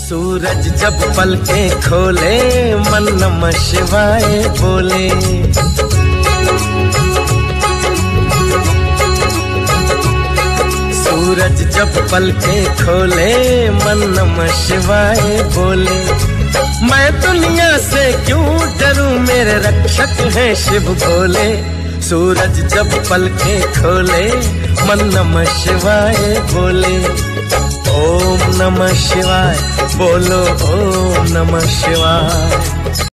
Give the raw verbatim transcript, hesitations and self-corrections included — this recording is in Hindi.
सूरज जब पलकें खोले मन नमः शिवाय बोले। सूरज जब पलकें खोले मन नमः शिवाय बोले। मैं दुनिया से क्यों डरूं मेरे रक्षक हैं शिव भोले। सूरज जब पलकें खोले मन नमः शिवाय बोले। ओम नमः शिवाय बोलो ओम नमः शिवाय।